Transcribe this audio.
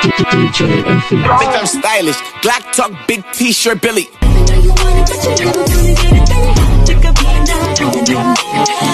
Think I'm stylish. Glock talk, big t-shirt, Billy.